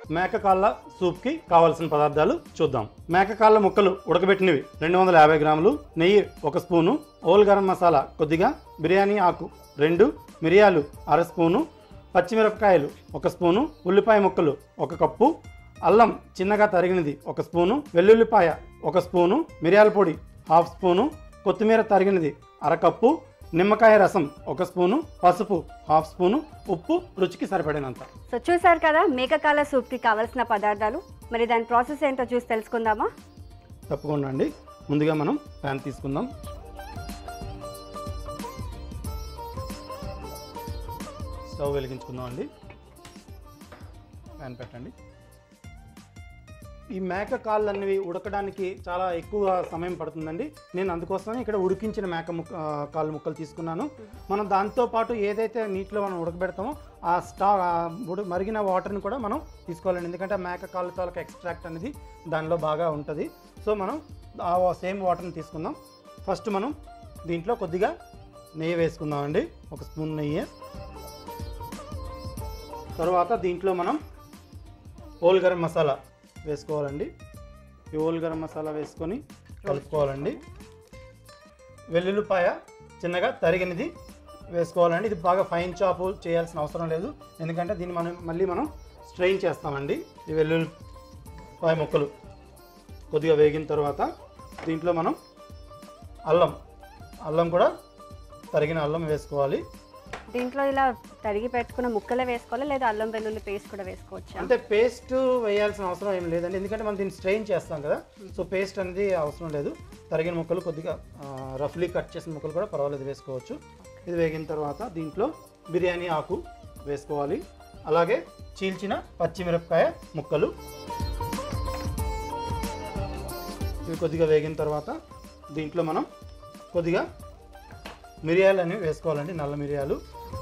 మేకకాళ్ళ సూప్కి కావాల్సిన పదార్థాలు చూద్దాం. మేకకాళ్ళ ముక్కలు ఉడకబెట్టినవి 250 గ్రాములు, నెయ్యి 1 స్పూను, ఓల్ గరం మసాలా కొద్దిగా, బిర్యానీ ఆకు 2, మిరియాలు అర స్పూను, పచ్చిమిరపకాయలు 1 స్పూను, ఉల్లిపాయ ముక్కలు 1 కప్పు, అల్లం చిన్నగా తరిగినది 1 స్పూను, వెల్లుల్లిపాయ 1 స్పూను, మిరియాల పొడి 1/2 స్పూను, కొత్తిమీర తరిగినది అరకప్పు, నిమ్మకాయ రసం 1 స్పూను, పసుపు 1/2 స్పూను, ఉప్పు రుచికి సరిపడినంత. సో చూసారు కదా మేకకాల సూప్కి కావాల్సిన పదార్థాలు. మరి దాని ప్రాసెస్ ఏంటో చూసి తెలుసుకుందామా? తప్పకుండా అండి. ముందుగా మనం ప్యాన్ తీసుకుందాం. స్టవ్ వెలిగించుకుందాం అండి. ప్యాన్ పెట్టండి. ఈ మేక కాళ్ళు అనేవి ఉడకడానికి చాలా ఎక్కువ సమయం పడుతుందండి. నేను అందుకోసమే ఇక్కడ ఉడికించిన కాళ్ళు ముక్కలు తీసుకున్నాను. మనం దాంతోపాటు ఏదైతే నీటిలో మనం ఉడకబెడతామో ఆ మరిగిన వాటర్ని కూడా మనం తీసుకోవాలండి. ఎందుకంటే మేక కాళ్ళ తాలూకా ఎక్స్ట్రాక్ట్ అనేది దానిలో బాగా ఉంటుంది. సో మనం ఆ సేమ్ వాటర్ని తీసుకుందాం. ఫస్ట్ మనం దీంట్లో కొద్దిగా నెయ్యి వేసుకుందామండి. 1 స్పూన్ నెయ్యి. తర్వాత దీంట్లో మనం హోల్ గరం మసాలా వేసుకోవాలండి. ఈ హోల్ గరం మసాలా వేసుకొని కలుపుకోవాలండి. వెల్లుల్లిపాయ చిన్నగా తరిగినది వేసుకోవాలండి. ఇది బాగా ఫైన్ చాప్ చేయాల్సిన అవసరం లేదు, ఎందుకంటే దీన్ని మనం స్ట్రెయిన్ చేస్తామండి. ఈ వెల్లుల్లిపాయ ముక్కలు కొద్దిగా వేగిన తర్వాత దీంట్లో మనం అల్లం కూడా తరిగిన అల్లం వేసుకోవాలి. దీంట్లో ఇలా తరిగి పెట్టుకున్న ముక్కలే వేసుకోవాలి, లేదా అల్లం వెల్లుల్లి పేస్ట్ కూడా వేసుకోవచ్చు? అంటే పేస్ట్ వేయాల్సిన అవసరం ఏం లేదండి, ఎందుకంటే మనం దీన్ని స్ట్రెయిన్ చేస్తాం కదా. సో పేస్ట్ అనేది అవసరం లేదు. తరిగిన ముక్కలు కొద్దిగా రఫ్లీ కట్ చేసిన ముక్కలు కూడా పర్వాలేదు, వేసుకోవచ్చు. ఇది వేగిన తర్వాత దీంట్లో బిర్యానీ ఆకు వేసుకోవాలి. అలాగే చీల్చిన పచ్చిమిరపకాయ ముక్కలు. ఇవి కొద్దిగా వేగిన తర్వాత దీంట్లో మనం కొద్దిగా మిరియాలు అనేవి వేసుకోవాలండి, నల్ల మిరియాలు.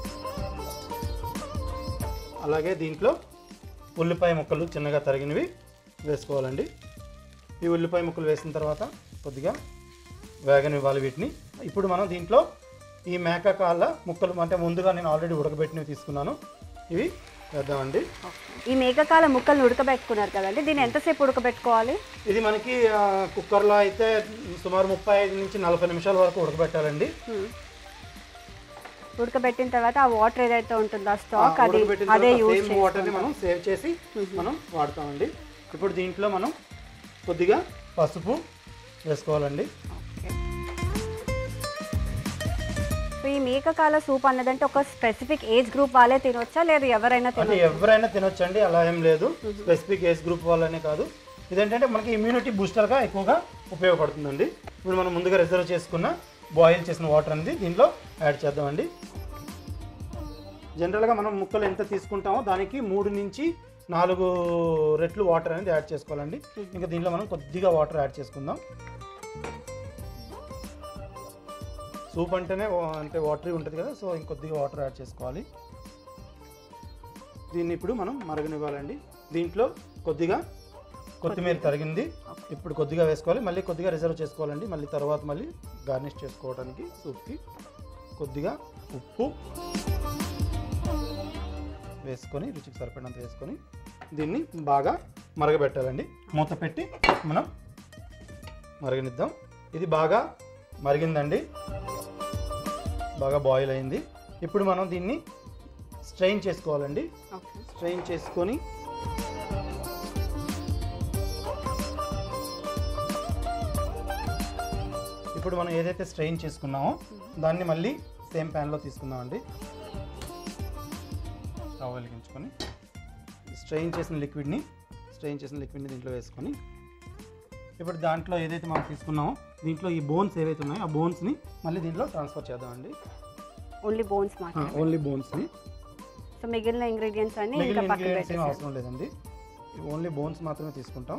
అలాగే దీంట్లో ఉల్లిపాయ ముక్కలు చిన్నగా తరిగినవి వేసుకోవాలండి. ఈ ఉల్లిపాయ ముక్కలు వేసిన తర్వాత కొద్దిగా వేగనివ్వాలి వీటిని. ఇప్పుడు మనం దీంట్లో ఈ మేక కాళ్ళ ముక్కలు అంటే ముందుగా నేను ఆల్రెడీ ఉడకబెట్టినవి తీసుకున్నాను, ఇవి వేద్దామండి. ఈ మేకకాల ముక్కల్ని ఉడకబెట్టుకున్నారు కదండి, దీన్ని ఎంతసేపు ఉడకబెట్టుకోవాలి? ఇది మనకి కుక్కర్లో అయితే సుమారు 35 నుంచి 40 నిమిషాల వరకు ఉడకబెట్టాలండి. ఉడకబెట్టిన తర్వాత ఆ వాటర్ ఏదైతే ఉంటుందో ఆ స్టాక్ అదే యూజ్ వాటర్ని మనం సేవ్ చేసి మనం వాడతామండి. ఇప్పుడు దీంట్లో మనం కొద్దిగా పసుపు వేసుకోవాలండి. ఈ మేకకాల సూప్ అన్నదంటే ఒక స్పెసిఫిక్ ఏజ్ గ్రూప్ వాళ్ళే తినొచ్చా, లేదా ఎవరైనా తినొచ్చండి? అలా ఏం లేదు, స్పెసిఫిక్ ఏజ్ గ్రూప్ వాళ్ళనే కాదు. ఇదేంటంటే మనకి ఇమ్యూనిటీ బూస్టర్గా ఎక్కువగా ఉపయోగపడుతుందండి. ఇప్పుడు మనం ముందుగా రిజర్వ్ చేసుకున్న బాయిల్ చేసిన వాటర్ అనేది దీంట్లో యాడ్ చేద్దామండి. జనరల్గా మనం ముక్కలు ఎంత తీసుకుంటామో దానికి 3 నుంచి 4 రెట్లు వాటర్ అనేది యాడ్ చేసుకోవాలండి. ఇంకా దీంట్లో మనం కొద్దిగా వాటర్ యాడ్ చేసుకుందాం. సూప్ అంటేనే అంటే వాటరీ ఉంటుంది కదా, సో ఇంకొద్దిగా వాటర్ యాడ్ చేసుకోవాలి. దీన్ని ఇప్పుడు మనం మరగనివ్వాలండి. దీంట్లో కొద్దిగా కొత్తిమీర తరిగింది ఇప్పుడు కొద్దిగా వేసుకోవాలి, మళ్ళీ కొద్దిగా రిజర్వ్ చేసుకోవాలండి. మళ్ళీ తర్వాత గార్నిష్ చేసుకోవడానికి సూప్కి కొద్దిగా ఉప్పు వేసుకొని రుచికి సరిపడినంత వేసుకొని దీన్ని బాగా మరగబెట్టాలండి. మూత పెట్టి మనం మరగనిద్దాం. ఇది బాగా మరిగిందండి, బాగా బాయిల్ అయింది. ఇప్పుడు మనం దీన్ని స్ట్రెయిన్ చేసుకోవాలండి. స్ట్రెయిన్ చేసుకొని ఇప్పుడు మనం ఏదైతే స్ట్రెయిన్ చేసుకున్నామో దాన్ని మళ్ళీ సేమ్ ప్యాన్లో తీసుకుందామండి. స్టవ్ వెలిగించుకొని స్ట్రెయిన్ చేసిన లిక్విడ్ని దీంట్లో వేసుకొని ఇప్పుడు దాంట్లో ఏదైతే మనం తీసుకున్నామో దీంట్లో ఈ బోన్స్ ఏవైతే ఉన్నాయో ఆ బోన్స్ని మళ్ళీ దీంట్లో ట్రాన్స్ఫర్ చేద్దామండి. ఓన్లీ బోన్స్ని. సో మిగిలిన ఇంగ్రీడియంట్స్ అన్ని ఏం అవసరం లేదండి, ఓన్లీ బోన్స్ మాత్రమే తీసుకుంటాం.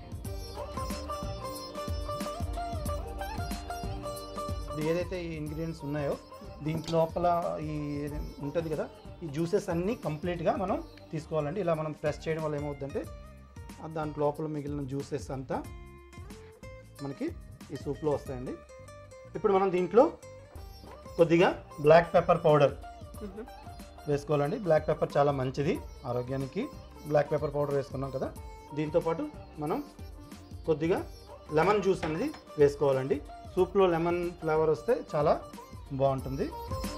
ఏదైతే ఈ ఇంగ్రీడియంట్స్ ఉన్నాయో దీంట్లో లోపల ఈ ఉంటుంది కదా, ఈ జ్యూసెస్ అన్నీ కంప్లీట్గా మనం తీసుకోవాలండి. ఇలా మనం ప్రెస్ చేయడం వల్ల ఏమవుతుందంటే దాంట్లో లోపల మిగిలిన జ్యూసెస్ అంతా మనకి ఈ సూప్లో వస్తాయండి. ఇప్పుడు మనం దీంట్లో కొద్దిగా బ్లాక్ పెప్పర్ పౌడర్ వేసుకోవాలండి. బ్లాక్ పెప్పర్ చాలా మంచిది ఆరోగ్యానికి. బ్లాక్ పెప్పర్ పౌడర్ వేసుకున్నాం కదా, దీంతోపాటు మనం కొద్దిగా లెమన్ జ్యూస్ అనేది వేసుకోవాలండి. సూప్లో లెమన్ ఫ్లేవర్ వస్తే చాలా బాగుంటుంది.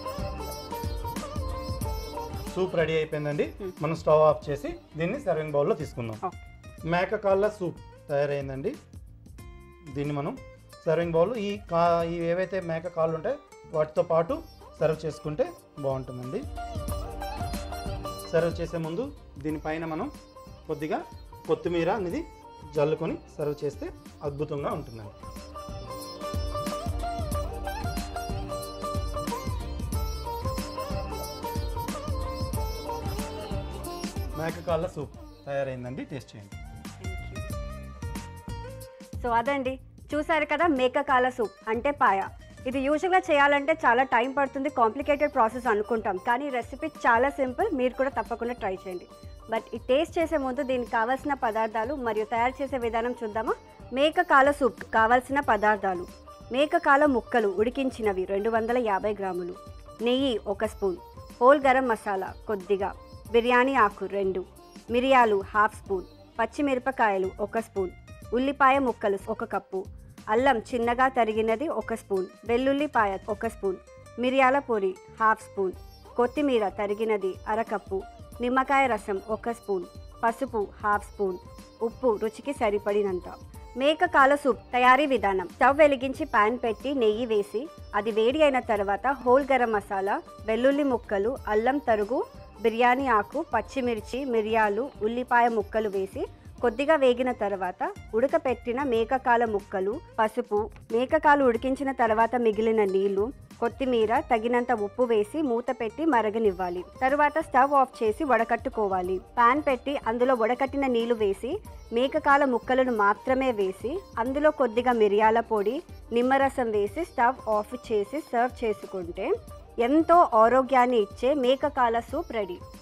సూప్ రెడీ అయిపోయిందండి. మనం స్టవ్ ఆఫ్ చేసి దీన్ని సర్వింగ్ బౌల్లో తీసుకుందాం. మేక కాళ్ళ సూప్ తయారైందండి. దీన్ని మనం సర్వింగ్ బౌల్ ఈ ఏవైతే మేక కాళ్ళు ఉంటాయో వాటితో పాటు సర్వ్ చేసుకుంటే బాగుంటుందండి. సర్వ్ చేసే ముందు దీనిపైన మనం కొద్దిగా కొత్తిమీర అనేది జల్లుకొని సర్వ్ చేస్తే అద్భుతంగా ఉంటుందండి. మేకకాళ్ళ సూప్ తయారైందండి. టేస్ట్ చేయండి. సో అదండి, చూసారు కదా మేకకాల సూప్ అంటే పాయ. ఇది యూజువల్గా చేయాలంటే చాలా టైం పడుతుంది, కాంప్లికేటెడ్ ప్రాసెస్ అనుకుంటాం, కానీ రెసిపీ చాలా సింపుల్. మీరు కూడా తప్పకుండా ట్రై చేయండి. బట్ ఈ టేస్ట్ చేసే ముందు దీనికి కావాల్సిన పదార్థాలు మరియు తయారు చేసే విధానం చూద్దామా. మేకకాల సూప్ కావాల్సిన పదార్థాలు: మేకకాల ముక్కలు ఉడికించినవి 250 గ్రాములు, నెయ్యి 1 స్పూన్, హోల్ గరం మసాలా కొద్దిగా, బిర్యానీ ఆకు 2, మిరియాలు 1/2 స్పూన్, పచ్చిమిరపకాయలు 1 స్పూన్, ఉల్లిపాయ ముక్కలు 1 కప్పు, అల్లం చిన్నగా తరిగినది 1 స్పూన్, వెల్లుల్లిపాయ 1 స్పూన్, మిరియాల పొడి 1/2 స్పూన్, కొత్తిమీర తరిగినది 1/2 కప్పు, నిమ్మకాయ రసం 1 స్పూన్, పసుపు 1/2 స్పూన్, ఉప్పు రుచికి సరిపడినంత. మేకకాల సూప్ తయారీ విధానం: స్టవ్ వెలిగించి పాన్ పెట్టి నెయ్యి వేసి అది వేడి అయిన తర్వాత హోల్ గరం మసాలా, వెల్లుల్లి ముక్కలు, అల్లం తరుగు, బిర్యానీ ఆకు, పచ్చిమిర్చి, మిరియాలు, ఉల్లిపాయ ముక్కలు వేసి కొద్దిగా వేగిన తర్వాత ఉడకపెట్టిన మేకకాల ముక్కలు, పసుపు, మేకకాలు ఉడికించిన తర్వాత మిగిలిన నీళ్లు, కొత్తిమీర, తగినంత ఉప్పు వేసి మూత పెట్టి మరగనివ్వాలి. తరువాత స్టవ్ ఆఫ్ చేసి వడకట్టుకోవాలి. పాన్ పెట్టి అందులో వడకట్టిన నీళ్లు వేసి మేకకాల ముక్కలను మాత్రమే వేసి అందులో కొద్దిగా మిరియాల పొడి, నిమ్మరసం వేసి స్టవ్ ఆఫ్ చేసి సర్వ్ చేసుకుంటే ఎంతో ఆరోగ్యాన్ని ఇచ్చే మేకకాల సూప్ రెడీ.